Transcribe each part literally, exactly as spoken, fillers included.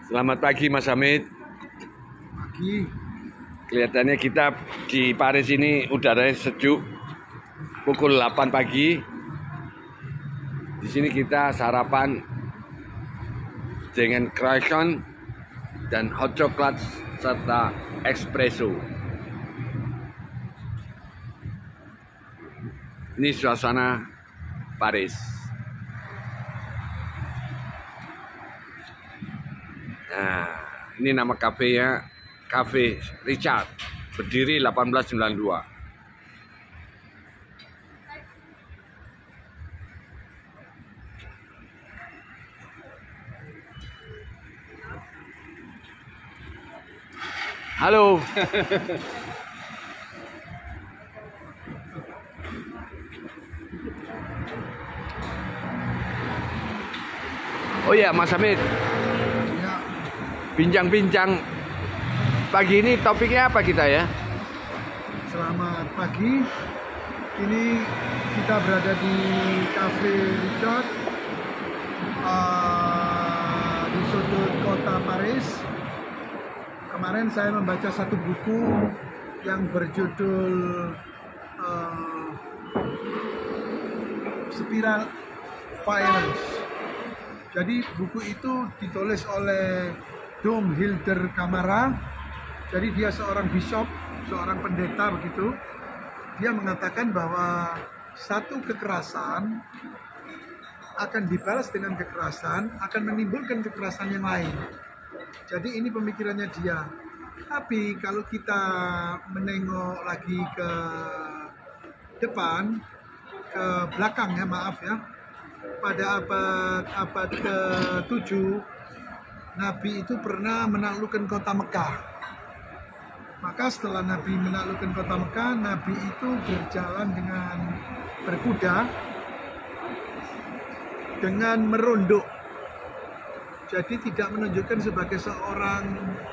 Selamat pagi Mas Hamid. Pagi. Kelihatannya kita di Paris ini udaranya sejuk. Pukul delapan pagi. Di sini kita sarapan dengan croissant dan hot coklat serta espresso. Ini suasana Paris. Nah, ini nama kafenya, Cafe Richard, berdiri delapan belas sembilan puluh dua. Halo. Oh ya, Mas Hamid. Ya, Bincang-bincang pagi ini topiknya apa kita ya? selamat pagi. Ini kita berada di Cafe Richard uh, di sudut kota Paris. Kemarin saya membaca satu buku yang berjudul uh, Spiral Violence. Jadi buku itu ditulis oleh Dom Hilder Camara. Jadi dia seorang bishop, seorang pendeta begitu. Dia mengatakan bahwa satu kekerasan akan dibalas dengan kekerasan, akan menimbulkan kekerasan yang lain. Jadi ini pemikirannya dia. Tapi kalau kita menengok lagi ke depan, ke belakang ya, maaf ya, pada abad abad ke tujuh, Nabi itu pernah menaklukkan kota Mekah. Maka setelah Nabi menaklukkan kota Mekah, Nabi itu berjalan dengan berkuda dengan merunduk. Jadi tidak menunjukkan sebagai seorang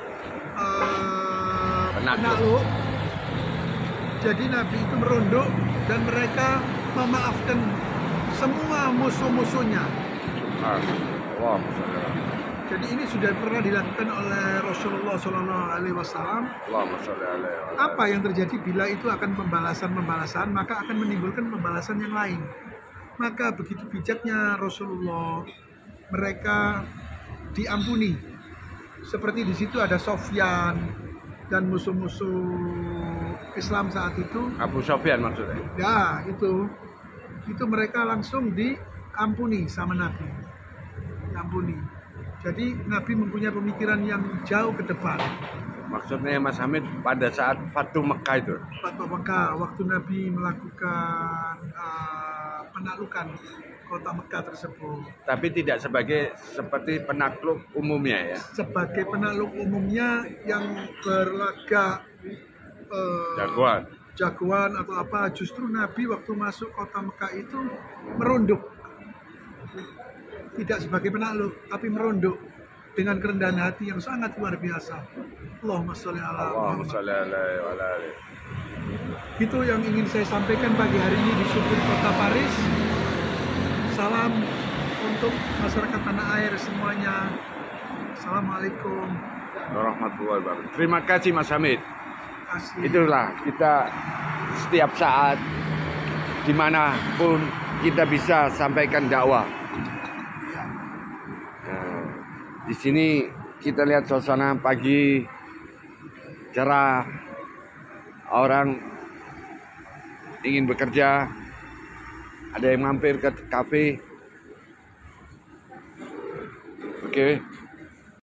uh, penakluk. Jadi Nabi itu merunduk dan mereka memaafkan semua musuh-musuhnya. Wow. Jadi ini sudah pernah dilakukan oleh Rasulullah shallallahu alaihi wasallam. Apa yang terjadi bila itu akan pembalasan-pembalasan, maka akan menimbulkan pembalasan yang lain. Maka begitu bijaknya Rasulullah, mereka diampuni. Seperti di situ ada Sofyan dan musuh-musuh Islam saat itu. Abu Sofyan maksudnya? Ya, itu. Itu mereka langsung diampuni sama Nabi. Diampuni. Jadi Nabi mempunyai pemikiran yang jauh ke depan. Maksudnya Mas Hamid pada saat Fatu Mekah itu? Fatu Mekah, waktu Nabi melakukan uh, penaklukan kota Mekah tersebut. Tapi tidak sebagai seperti penakluk umumnya ya? Sebagai penakluk umumnya yang berlagak uh, jagoan. jagoan atau apa, justru Nabi waktu masuk kota Mekah itu merunduk. Tidak sebagai penakluk, tapi merunduk dengan kerendahan hati yang sangat luar biasa. Allahumma sholli ala Muhammad. Itu yang ingin saya sampaikan pagi hari ini di sudut kota Paris. Salam untuk masyarakat tanah air semuanya. Assalamualaikum warahmatullahi wabarakatuh. Terima kasih Mas Hamid. Kasih. Itulah kita setiap saat dimanapun kita bisa sampaikan dakwah. Nah, di sini kita lihat suasana pagi cerah, orang ingin bekerja, ada yang mampir ke kafe. Oke. Okay.